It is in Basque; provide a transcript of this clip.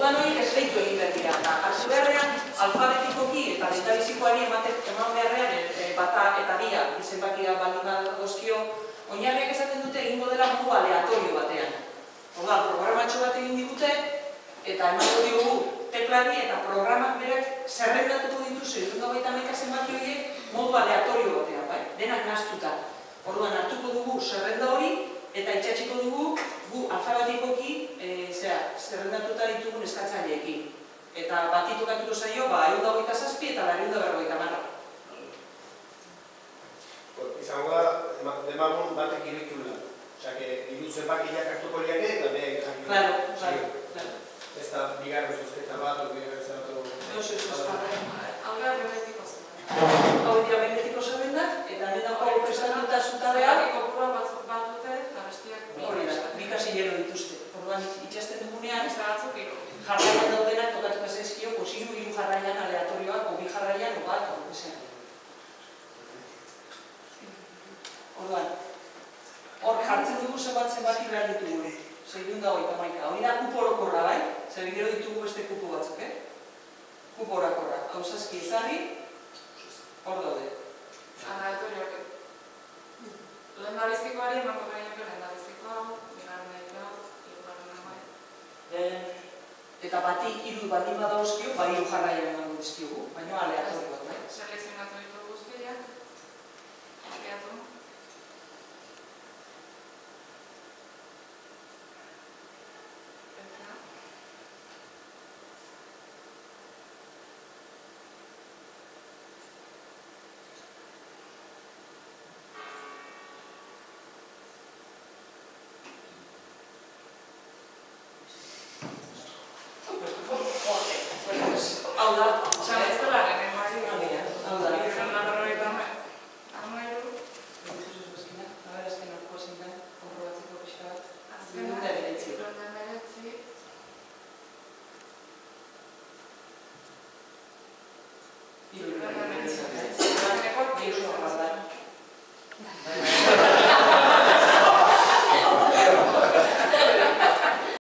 Orduan hori esleitu egin behar dira. Hartu beharrean, alfabetikoki eta lehendabizikoari eman beharrean bata eta bia zenbakia baldin badagozkio, oinarriak esaten dute egingo dela modu aleatorio batean. Orduan, programatxo bat egin digute, eta emango diogu teklari eta programak berak zerrendatuko dituzu 621 zenbaki horiek modu aleatorio batean, denak nahaztuta. Orduan, hartuko dugu zerrenda hori, eta itxatxiko dugu gu alfabetikoki zerrendatuta ditugun eskatzaileekin. Eta bati tokatuko zaio, 127 eta 250. Izango da, demagun batek irriktula. Osa, hiru zenbakiak hartuko liake, eta beha jakiko. Claro. Ez da, bigarren zuzketa bat, bigarren zeratu... Hau da, benetiko zerrendak. Hau dira benetiko zerrendak, eta denako prestatuta zutabea... Kopura batzuk bat dute, eta bestiak... Hori da, bikasillero dituzte. Orduan, itxasten dugunean, batzuk jarraian daudenak tokatuko zaizkio, hiru jarraian aleatorioak, o bi jarraian, o bat, o desean. Orduan, hor jartzen dugu zenbaki behar ditugu. 621. Hori da kupo orokorra, bai? Zer gero ditugu beste kupo batzuk, Kupo orokorra. Hau zazki ezarri, hor daude. Aleatorioak. Lehendabizikoari emango gaineko lehendabizikoa, bigarreneko, hirugarreneko. Eta bati hiru baldin badauzkio, hiru jarraian emango dizkiogu, baina aleatorioak, bai? Selekzionatu ditu guztiak. Aleatu. Hau da,